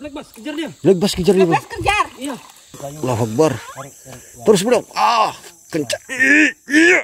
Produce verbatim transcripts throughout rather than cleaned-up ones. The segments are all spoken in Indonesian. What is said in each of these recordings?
Black Bass, kejar dia. Black Bass kejar dia, Bang. Black Bass kejar. Iya. Allahu Akbar. Terus bro. Ah, kencang. Iya.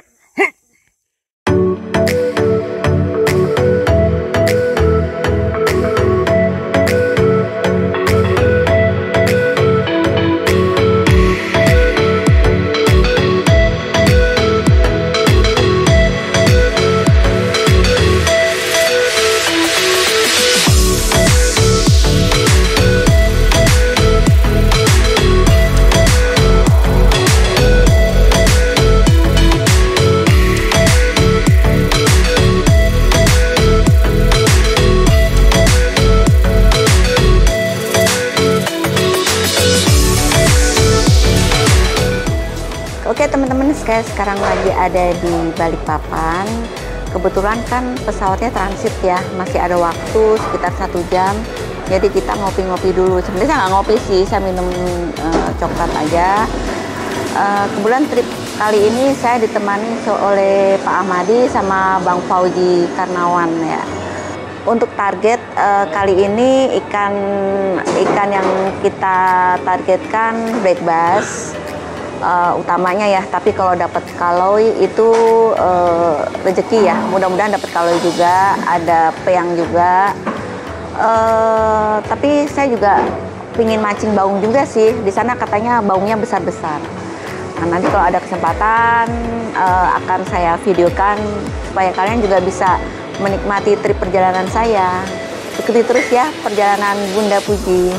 Oke teman-teman, saya sekarang lagi ada di Balikpapan. Kebetulan kan pesawatnya transit ya, masih ada waktu sekitar satu jam. Jadi kita ngopi-ngopi dulu. Sebenarnya saya nggak ngopi sih, saya minum uh, coklat aja. Uh, kebetulan trip kali ini saya ditemani oleh Pak Ahmadi sama Bang Fauji Karnawan ya. Untuk target uh, kali ini ikan ikan yang kita targetkan black bass. Uh, utamanya ya, tapi kalau dapat kaloi itu uh, rezeki ya, mudah-mudahan dapat kaloi juga, ada peyang juga. Uh, tapi saya juga pingin mancing baung juga sih, di sana katanya baungnya besar-besar. Nah, nanti kalau ada kesempatan uh, akan saya videokan supaya kalian juga bisa menikmati trip perjalanan saya. Ikuti terus ya perjalanan Bunda Puji.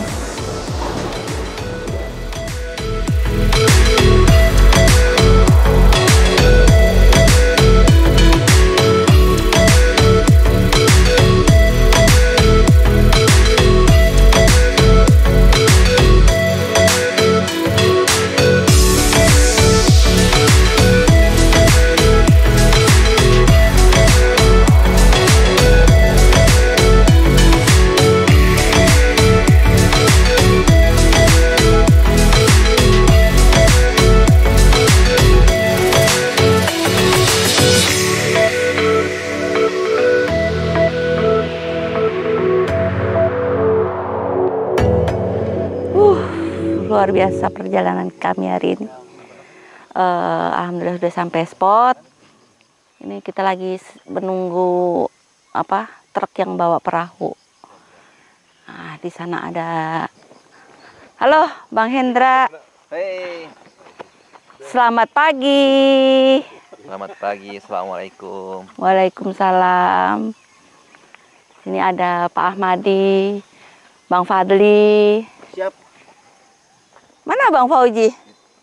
Luar biasa perjalanan kami hari ini. Uh, Alhamdulillah sudah sampai spot. Ini kita lagi menunggu apa truk yang bawa perahu. Nah, di sana ada. Halo, Bang Hendra. Hei. Selamat pagi. Selamat pagi. Assalamualaikum. Waalaikumsalam. Sini ada Pak Ahmadi, Bang Fadli. Siap. Mana Bang Fauji?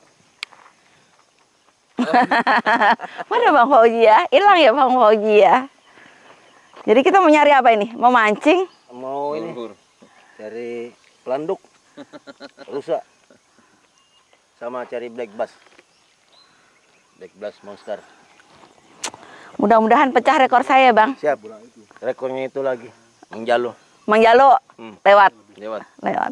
Mana Bang Fauji ya? Hilang ya Bang Fauji ya? Jadi kita mau nyari apa ini? Mau mancing? Mau ini cari pelanduk rusak sama cari black bass. Black bass monster. Mudah-mudahan pecah rekor saya Bang. Siap. Rekornya itu lagi Mang Jalo. Mang Jalo Hmm. lewat. Lewat. Lewat.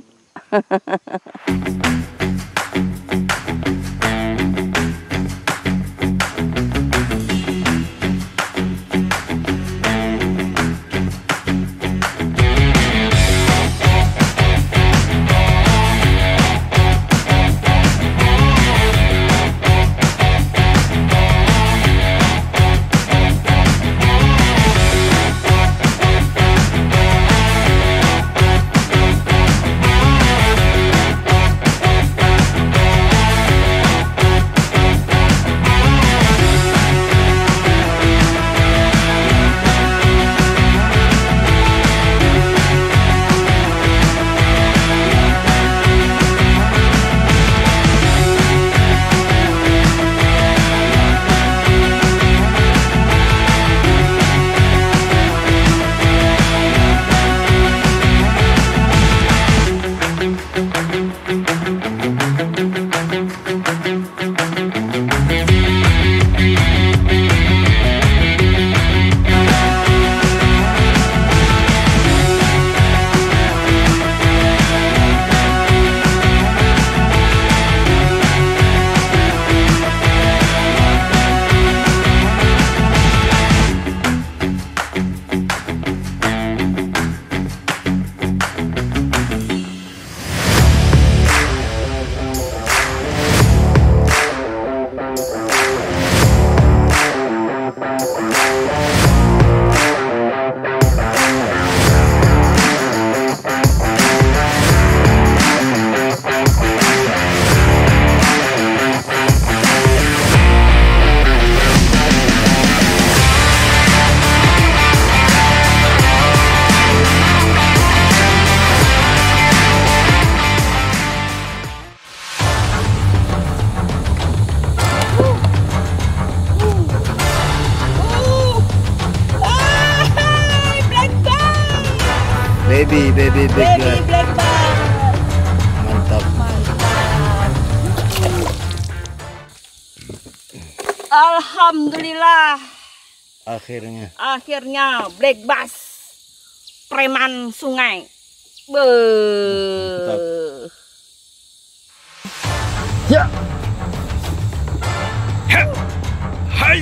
baby baby big Baby bass. black bass. Mantap. Mantap. Alhamdulillah. Akhirnya. Akhirnya black bass preman sungai. Be. Mantap. Ya. Hai.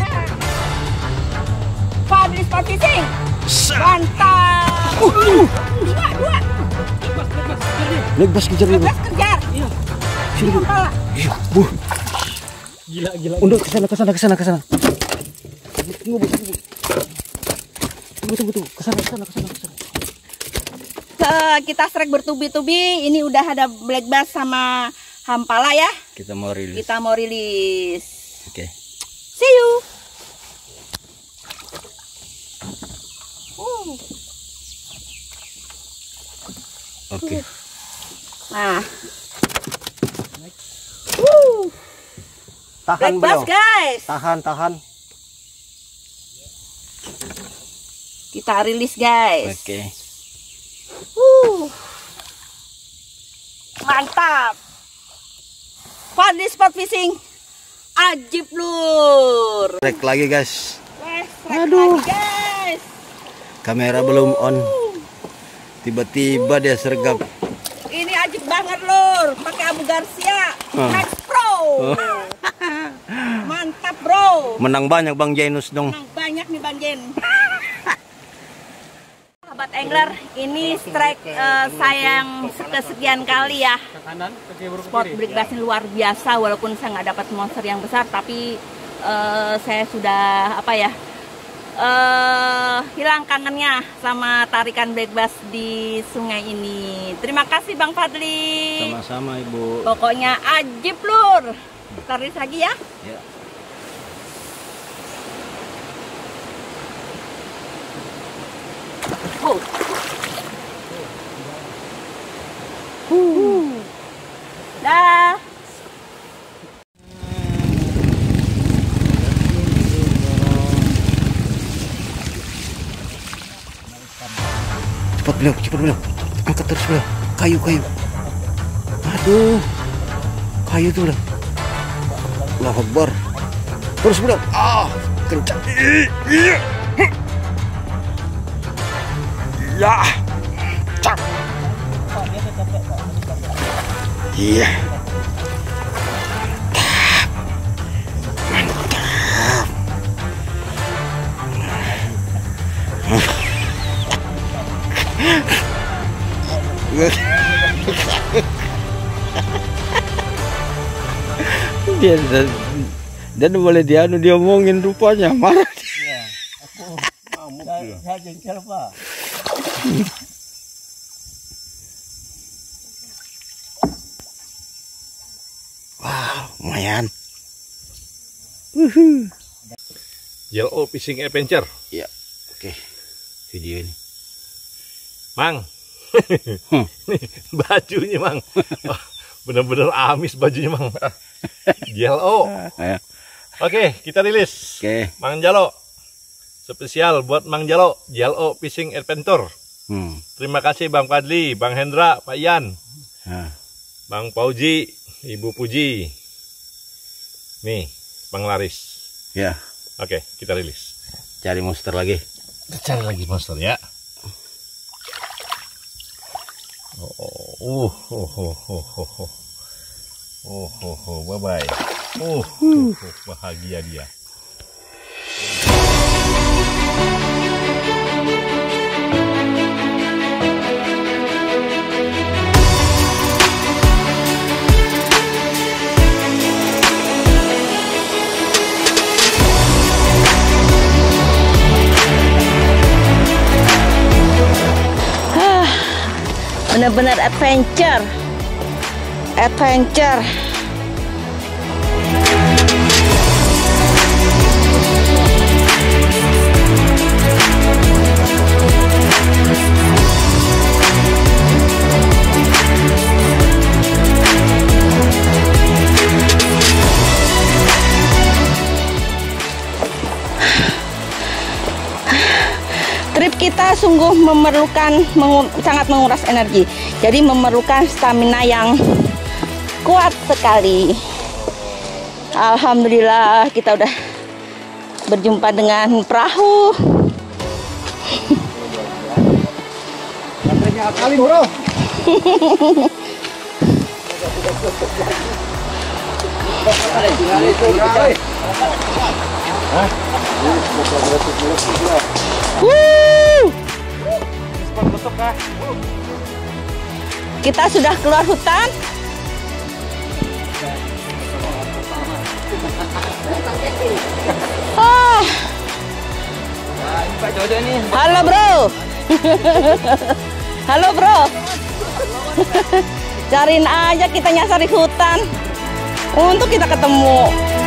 Fadli spot fishing. Sa. Mantap. Uh, uh. Dua, dua. Black bass kejar dia. Bass kejar. Sini. Bu. Kepala. Iya, Bu. Gila, gila. Udah ke sana ke sana ke sana ke sana. Tunggu, Bu, tunggu. Tunggu, tunggu, tunggu. Ke sana ke sana ke sana ke sana. Ke- Kita strike bertubi-tubi. Ini udah ada black bass sama hampala ya. Kita mau rilis. Kita mau rilis. Oke. See you. Uh. Oke. Nah. Uh. Tahan, Black bass bro. guys. Tahan, tahan. Kita rilis guys. Oke. Uh. Mantap. Fadli spot fishing. Ajib lur. Trek lagi, guys. Wes, strike Aduh. lagi, guys. Kamera belum on. Tiba-tiba dia sergap. Ini ajib banget lur. Pakai Abu Garcia Ah. Max Pro. Mantap bro. Menang banyak Bang Jainus dong. Menang banyak nih Bang Jen. Sahabat angler, ini strike eh, saya yang kesekian kali ya. Spot black bass ini luar biasa, walaupun saya nggak dapat monster yang besar, tapi eh, saya sudah apa ya eh, hilang kangennya sama tarikan black bass di sungai ini. Terima kasih Bang Fadli. Sama-sama, Ibu. Pokoknya ajib lur. Kita rilis lagi ya. Ya. Oh. Uh. Dah. Cepat beliau, cepat beliau. Angkat terus beliau. Kayu, kayu. Aduh. Kayu tuh beliau. Allahu Akbar. Terus beliau. Ah, kencang. Iya. Ya. Cak. Iya. Mantap. dia dan, dan boleh dia anu dia omongin rupanya marah dia. Saya jengkel, Pak. Wow, lumayan. J L O Fishing Adventure. Ya, oke. Video ini. Mang. Hmm. Nih, bajunya, Mang. Wah, bener-bener amis bajunya, Mang. J L O. Ayo. Oke, kita rilis. Oke. Mang Jalo. Spesial buat Mang Jalo, J L O Fishing Adventure. Hmm. Terima kasih Bang Fadli, Bang Hendra, Pak Ian, Nah. Bang Pauji, Ibu Puji. Nih, Bang Laris. Ya, Oke, kita rilis. cari monster lagi. Kita cari lagi monster ya. Oh, oh, oh, oh, oh, oh, oh, oh, oh, oh, bye bye. Oh, oh, oh, bahagia dia. Benar-benar adventure. Adventure. Trip kita sungguh sungguh memerlukan mengu, sangat menguras energi. Jadi memerlukan stamina yang kuat sekali. Alhamdulillah kita udah berjumpa dengan perahu. Katanya kali bro. Wuh. Kita sudah keluar hutan. Oh. Halo bro. Halo bro. Cariin aja, kita nyasar di hutan untuk kita ketemu.